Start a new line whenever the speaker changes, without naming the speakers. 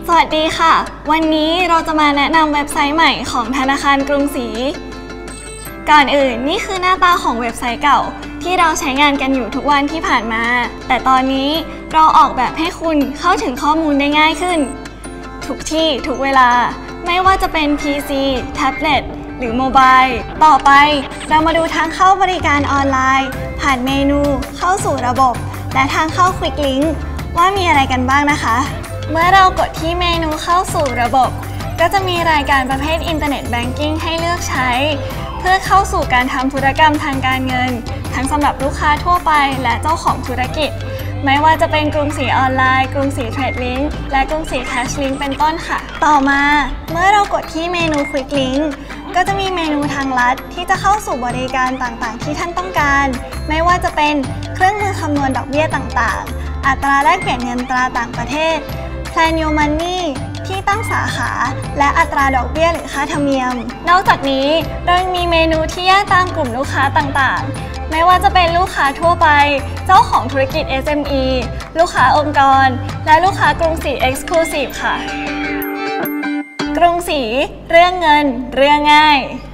สวัสดีค่ะวันนี้เราจะมาแนะนำเว็บไซต์ใหม่ของธนาคารกรุงศรีก่อนอื่นนี่คือหน้าตาของเว็บไซต์เก่าที่เราใช้งานกันอยู่ทุกวันที่ผ่านมาแต่ตอนนี้เราออกแบบให้คุณเข้าถึงข้อมูลได้ง่ายขึ้นทุกที่ทุกเวลาไม่ว่าจะเป็น PC แท็บเล็ตหรือโมบายต่อไปเรามาดูทางเข้าบริการออนไลน์ผ่านเมนูเข้าสู่ระบบและทางเข้า Quick Link ว่ามีอะไรกันบ้างนะคะเมื่อเรากดที่เมนูเข้าสู่ระบบก็จะมีรายการประเภทอินเทอร์เน็ตแบงกิ้งให้เลือกใช้เพื่อเข้าสู่การทำธุรกรรมทางการเงินทั้งสำหรับลูกค้าทั่วไปและเจ้าของธุรกิจไม่ว่าจะเป็นกรุงศรีออนไลน์กรุงศรีเทรดลิงก์และกรุงศรีแคชลิงก์เป็นต้นค่ะต่อมาเมื่อเรากดที่เมนู Quick Link ก็จะมีเมนูทางลัดที่จะเข้าสู่บริการต่างๆที่ท่านต้องการไม่ว่าจะเป็นเครื่องมือคำนวณดอกเบี้ยต่างๆอัตราแลกเปลี่ยนเงินตราต่างประเทศPlan Your Money ที่ตั้งสาขาและอัตราดอกเบี้ยหรือค่าธรรมเนียมนอกจากนี้เรายังมีเมนูที่แยกตามกลุ่มลูกค้าต่างๆไม่ว่าจะเป็นลูกค้าทั่วไปเจ้าของธุรกิจ SME ลูกค้าองค์กรและลูกค้ากรุงศรี Exclusive ค่ะกรุงศรีเรื่องเงินเรื่องง่าย